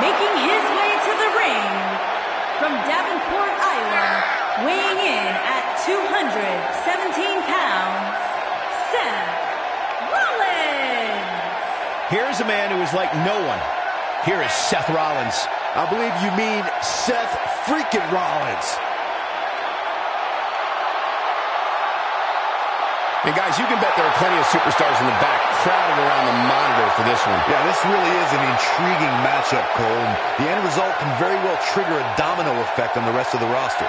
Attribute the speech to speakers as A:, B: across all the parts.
A: Making his way to the ring from Davenport, Iowa, weighing in at 217 pounds, Seth Rollins.
B: Here's a man who is like no one. Here is Seth Rollins.
C: I believe you mean Seth freaking Rollins.
B: And guys, you can bet there are plenty of superstars in the back crowded around the monitor for this one.
D: Yeah, this really is an intriguing matchup, Cole. And the end result can very well trigger a domino effect on the rest of the roster.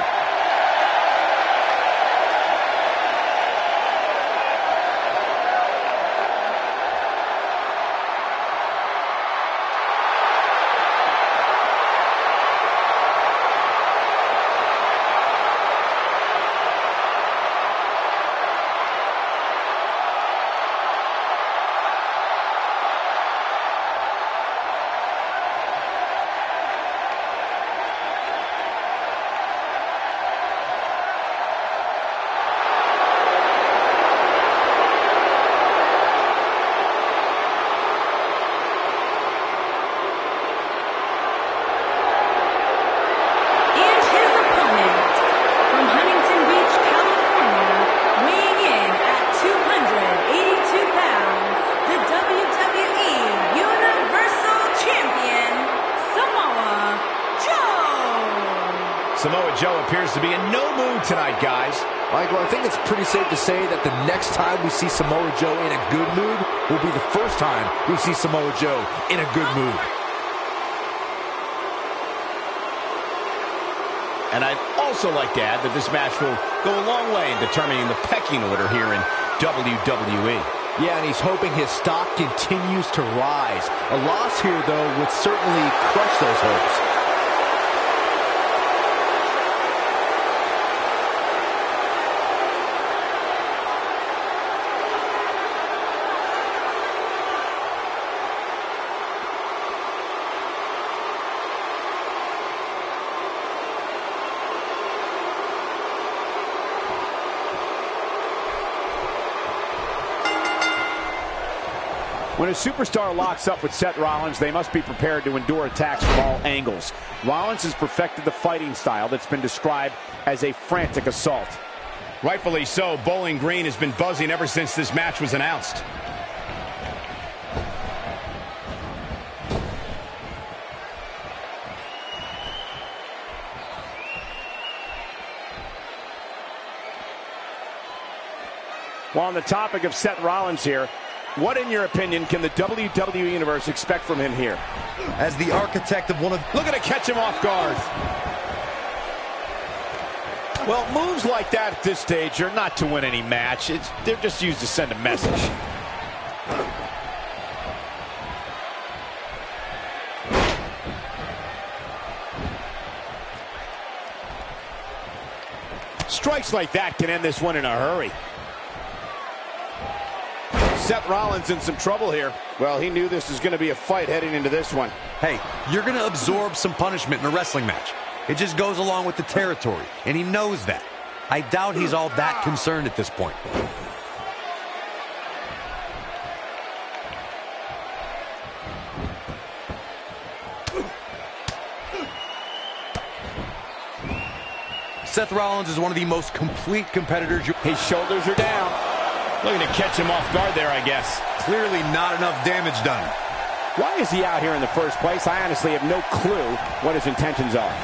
B: Samoa Joe appears to be in no mood tonight, guys.
C: Michael, I think it's pretty safe to say that the next time we see Samoa Joe in a good mood will be the first time we see Samoa Joe in a good mood.
B: And I'd also like to add that this match will go a long way in determining the pecking order here in WWE.
C: Yeah, and he's hoping his stock continues to rise. A loss here, though, would certainly crush those hopes.
E: When a superstar locks up with Seth Rollins, they must be prepared to endure attacks from all angles. Rollins has perfected the fighting style that's been described as a frantic assault.
B: Rightfully so. Bowling Green has been buzzing ever since this match was announced.
E: Well, on the topic of Seth Rollins here, what, in your opinion, can the WWE Universe expect from him here?
D: As the architect of one of...
B: Look at it, catch him off guard. Well, moves like that at this stage are not to win any match. They're just used to send a message. Strikes like that can end this one in a hurry.
E: Seth Rollins in some trouble here. Well, he knew this was going to be a fight heading into this one.
D: Hey, you're going to absorb some punishment in a wrestling match. It just goes along with the territory, and he knows that. I doubt he's all that concerned at this point. Seth Rollins is one of the most complete competitors.
E: His shoulders are down.
B: Looking to catch him off guard there, I guess.
D: Clearly not enough damage done.
E: Why is he out here in the first place? I honestly have no clue what his intentions are.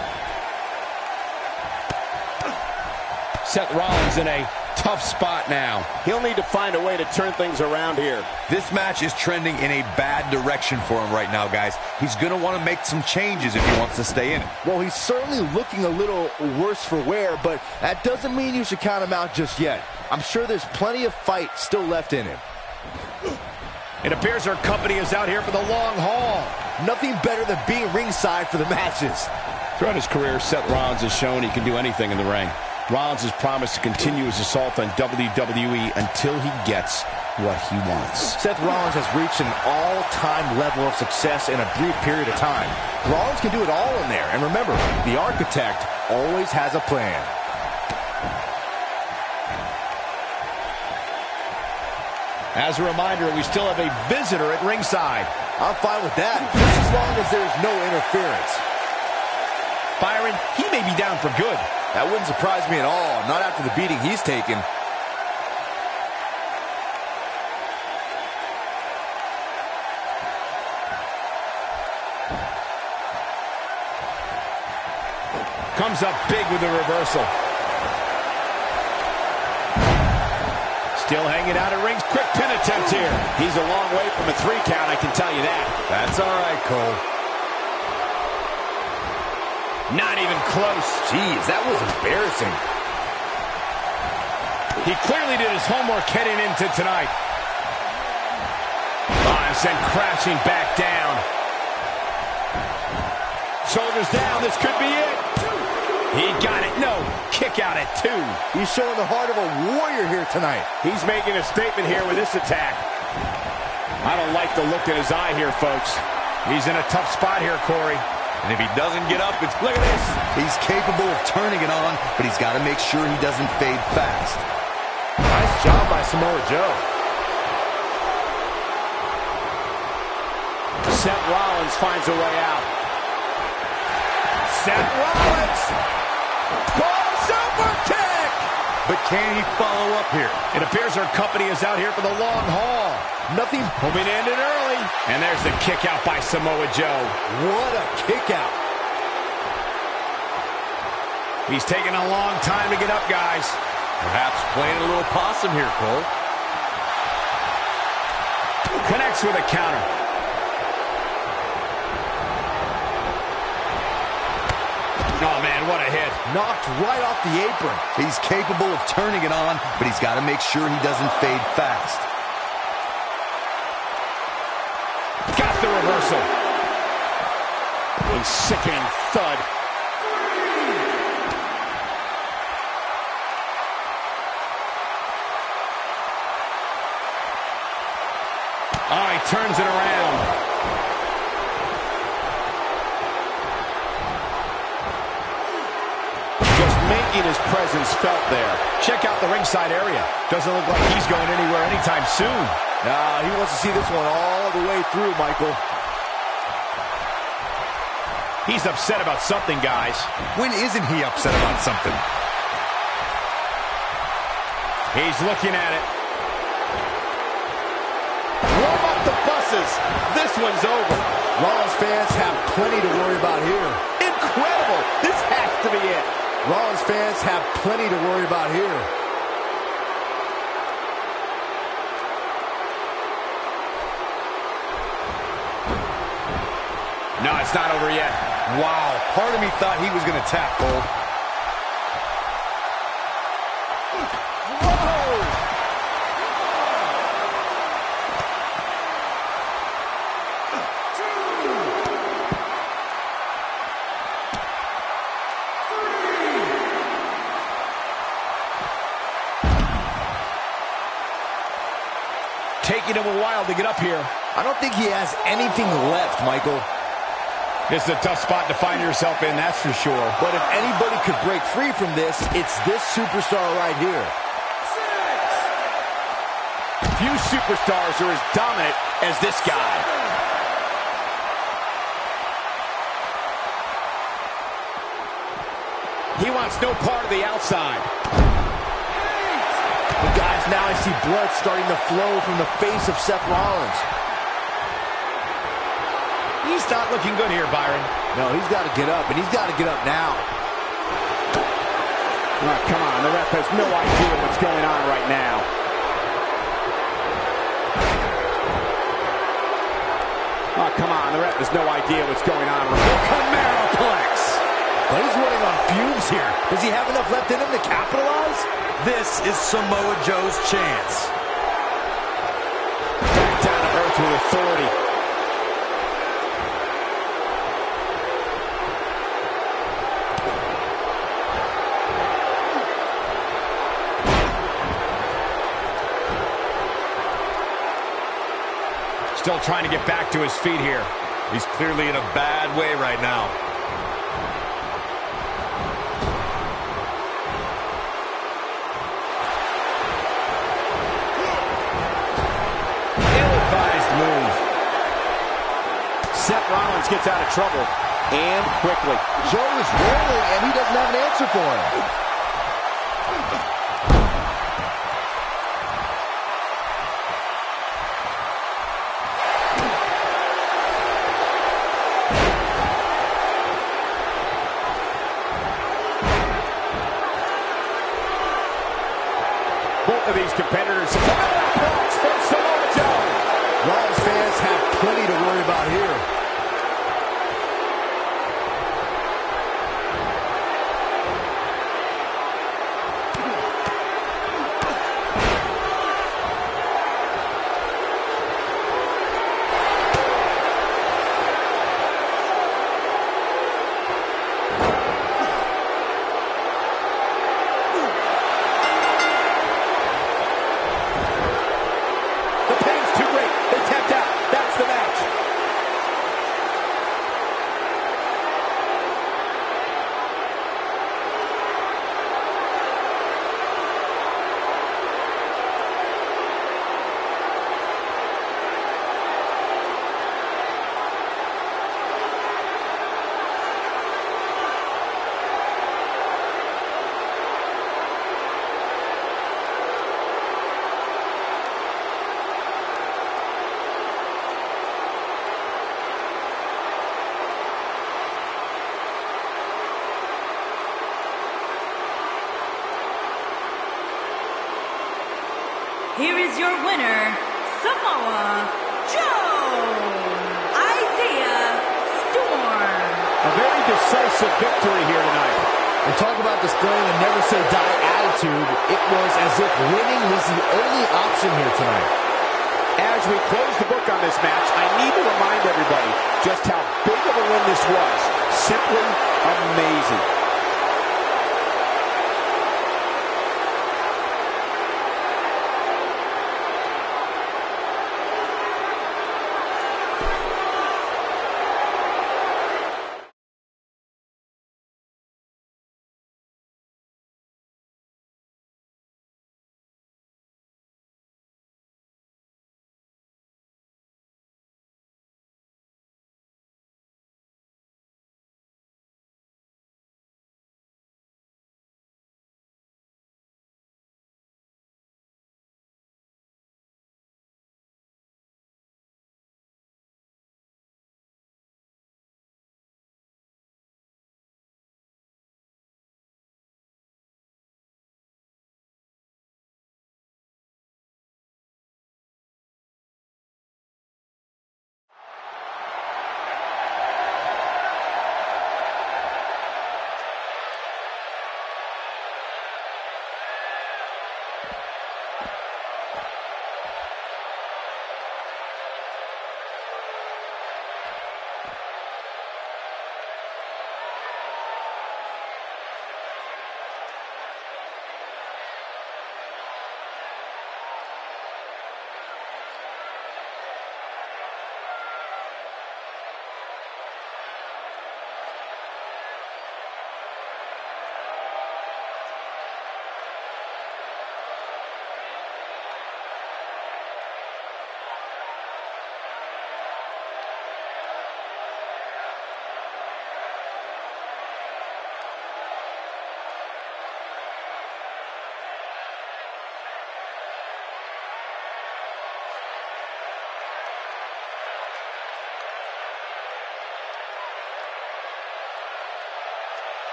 B: Seth Rollins in a tough spot now.
E: He'll need to find a way to turn things around here.
D: This match is trending in a bad direction for him right now, guys. He's going to want to make some changes if he wants to stay in it.
C: Well, he's certainly looking a little worse for wear, but that doesn't mean you should count him out just yet. I'm sure there's plenty of fight still left in him.
B: It appears our company is out here for the long haul.
C: Nothing better than being ringside for the matches.
B: Throughout his career, Seth Rollins has shown he can do anything in the ring. Rollins has promised to continue his assault on WWE until he gets what he wants.
C: Seth Rollins has reached an all-time level of success in a brief period of time. Rollins can do it all in there. And remember, the architect always has a plan.
B: As a reminder, we still have a visitor at ringside.
C: I'm fine with that, just as long as there's no interference.
B: Byron, he may be down for good.
C: That wouldn't surprise me at all, not after the beating he's taken.
B: Comes up big with a reversal. Still hanging out at rings. Quick pin attempt here. He's a long way from a 3 count, I can tell you that.
C: That's all right, Cole.
B: Not even close.
C: Jeez, that was embarrassing.
B: He clearly did his homework heading into tonight. And sent crashing back down. Shoulders down. This could be it. He got it. No. Kick out at 2.
C: He's showing the heart of a warrior here tonight.
E: He's making a statement here with this attack. I don't like the look in his eye here, folks.
B: He's in a tough spot here, Corey.
D: And if he doesn't get up, it's... Look at this. He's capable of turning it on, but he's got to make sure he doesn't fade fast.
C: Nice job by Samoa Joe.
E: Seth Rollins finds a way out. Seth Rollins! Ball super kick!
D: But can he follow up here?
B: It appears our company is out here for the long haul.
C: Nothing
B: hoping to end it early. And there's the kick out by Samoa Joe.
C: What a kick out.
B: He's taking a long time to get up, guys.
D: Perhaps playing a little possum here, Cole.
B: Connects with a counter. Oh, man, what a hit.
C: Knocked right off the apron.
D: He's capable of turning it on, but he's got to make sure he doesn't fade fast.
B: Got the reversal. A sickening thud. Oh, he turns it around.
E: Making his presence felt there.
B: Check out the ringside area. Doesn't look like he's going anywhere anytime soon.
C: Nah, he wants to see this one all the way through, Michael.
B: He's upset about something, guys.
D: When isn't he upset about something?
B: He's looking at it.
E: Warm up the buses. This one's over.
C: Rollins fans have plenty to worry about here.
E: Incredible. This has to be it.
C: Rollins fans have plenty to worry about here.
B: No, it's not over yet.
D: Wow, part of me thought he was going to tap, Cole.
B: Taking him a while to get up here.
C: I don't think he has anything left, Michael.
B: This is a tough spot to find yourself in, that's for sure.
C: But if anybody could break free from this, it's this superstar right here.
E: Few superstars are as dominant as this guy. He wants no part of the outside.
C: But guys, now I see blood starting to flow from the face of Seth Rollins.
B: He's not looking good here, Byron.
C: No, he's got to get up, and he's got to get up now.
E: Oh, come on, the ref has no idea what's going on right now. Oh, come on, the ref has no idea what's going on.
B: Cameraplex.
C: But he's running on fumes here. Does he have enough left in him to capitalize?
D: This is Samoa Joe's chance.
E: Back down to earth with authority.
B: Still trying to get back to his feet here.
D: He's clearly in a bad way right now.
B: Ill-advised move.
E: Rollins gets out of trouble, and quickly.
C: Joe is rolling, and he doesn't have an answer for him.
E: Both of these competitors from Samoa Joe.
C: Rollins fans have plenty to worry about here.
A: Here is your winner, Samoa Joe, Isaiah Storm.
E: A very decisive victory here tonight.
C: And talk about displaying a never-say-die attitude. It was as if winning was the only option here tonight.
E: As we close the book on this match, I need to remind everybody just how big of a win this was. Simply amazing.